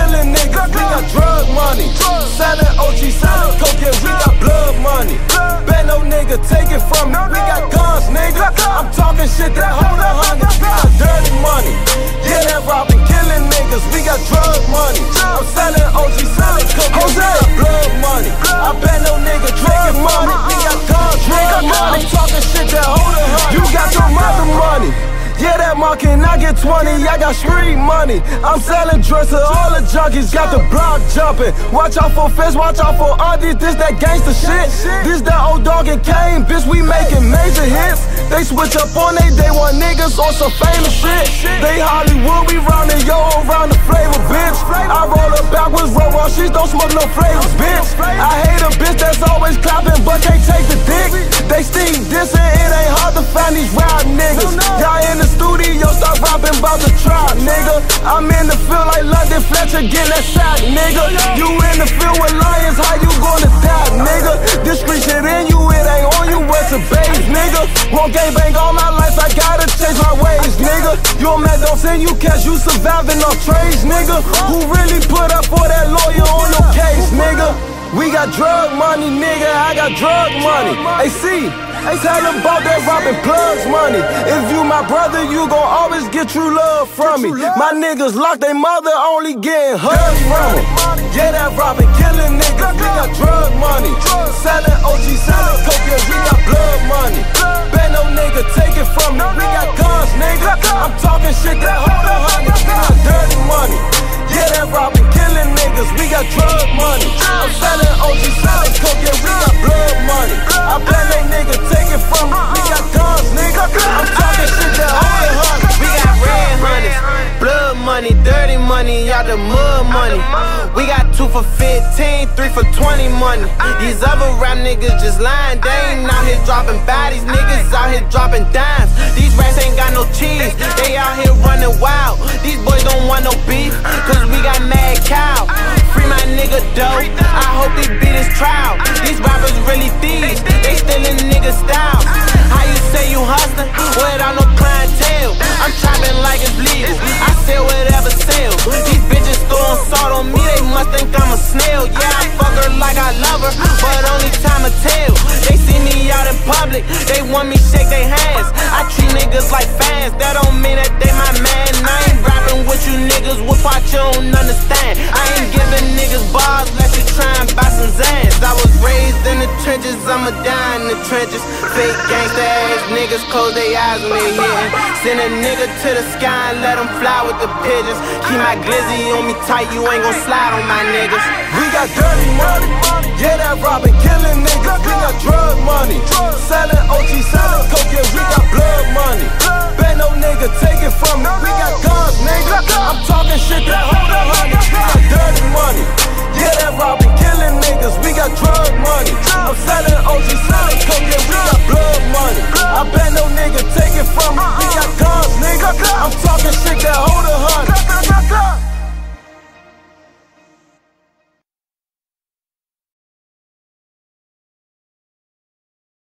killing niggas. We got drug money. Selling OG, selling coke, yeah, we got blood money. Bet no nigga take it from me. We got guns, nigga. I'm talking shit that hold 100. We got dirty money. Yeah, that robbing, killing niggas. We got drug money. I'm selling OG, selling coke, yeah, we got blood money. I bet no nigga take it from me. We got guns, nigga. I'm talking shit that hold 100. You got your mother money. Yeah, that market, I get 20, I got street money. I'm selling drugs to all the junkies, got the block jumping. Watch out for feds, watch out for aunties, this that gangsta shit. This that old dog and Kane, bitch, we making major hits. They switch up on they day one niggas on some famous shit. They Hollywood, we roundin' yo around the flavor, bitch. I roll up backwards, roll raw sheets, don't smoke no flavors, bitch. I hate a bitch that's always clapping, but can't take the dick. They steam dissing, it ain't hard to find these rap niggas. Y'all in the studio, start rapping about the trap, nigga. I'm in the field like London Fletcher, get that sack, nigga. You in the field with lions, how you gonna die, nigga? This street shit in you, it ain't on you, what's a base, nigga? Won't gangbang all my life, I gotta change my ways, nigga. You a man, don't send you cash, you surviving off trades, nigga. Who really put up for that lawyer on your case, nigga? We got drug money, nigga, I got drug money. Hey, see, I tell them about that robbing plugs money. If you my brother, you gon' always get true love from me. My niggas lock they mother, only getting hugs from them. Yeah, that robbing, killing niggas, we got drug money. Selling OG, selling coke, yeah, we got blood money. Bet no nigga take it from me, we got guns, nigga. I'm talking shit that hold 100, we got dirty money. Yeah, that robbing, killing niggas, we got drug money. I'm selling OG, selling coke, yeah, we got blood money. I bet they nigga take it from me, we got guns, nigga. I'm talking shit that hold 100. We got red hundreds, blood money, dirty money, y'all the mud money. We got 2 for 15, 3 for 20 money. These other rap niggas just lying, they ain't out here dropping bodies, niggas out here dropping dimes. These rats ain't got no cheese, they out here running wild. These boys don't want no beef, cause we got mad cow. Free my nigga dope, I hope he beat his trial. These rappers really thieves, they stealing nigga style. How you say you hustling without no clientele? I'm trapping like it's legal, I sell whatever sells. These bitches throwing salt on me, they must think I'm a snail. Yeah, I fuck her like I love her, but only time will tell. They see me out in public, they want me shake their hands. I treat niggas like fans, that don't mean that they my man. I ain't rapping with you niggas, what part you don't understand. I ain't giving niggas bars, let you try and buy some Zans. I was raised in the trenches, I'ma die in the trenches. Fake gangsta ass niggas close their eyes when they hittin'. Send a nigga to the sky and let him fly with the pigeons. Keep my glizzy on me tight, you ain't gon' slide on my niggas. We got dirty money, yeah, that robbing, killing niggas. We got drug money, selling OG, selling coke, yeah, we got blood money. Bet no nigga take it from me, we got guns, nigga. I'm talking shit that hold 100.